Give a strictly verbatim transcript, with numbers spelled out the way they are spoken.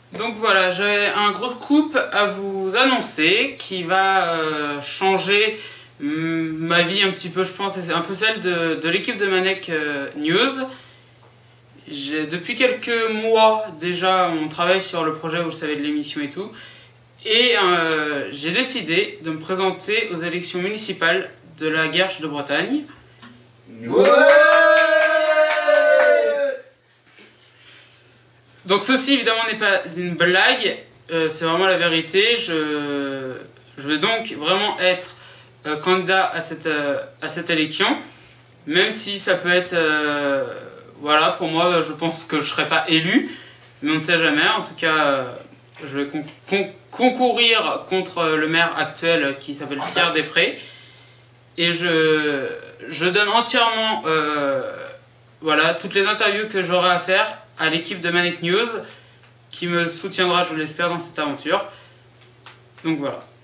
Donc voilà, j'ai un gros scoop à vous annoncer qui va euh, changer ma vie un petit peu, je pense, c'est un peu celle de, de l'équipe de Manek euh, News. Depuis quelques mois déjà, on travaille sur le projet, vous savez, de l'émission et tout. Et euh, j'ai décidé de me présenter aux élections municipales de la Guerche de Bretagne. Ouais. Donc ceci évidemment n'est pas une blague, euh, c'est vraiment la vérité. Je, je vais donc vraiment être euh, candidat à cette, euh, à cette élection, même si ça peut être... Euh, voilà, pour moi, je pense que je ne serai pas élu, mais on ne sait jamais. En tout cas, euh, je vais con con concourir contre le maire actuel qui s'appelle Pierre Després. Et je, je donne entièrement euh, voilà, toutes les interviews que j'aurai à faire à l'équipe de Manek News, qui me soutiendra, je l'espère, dans cette aventure. Donc voilà.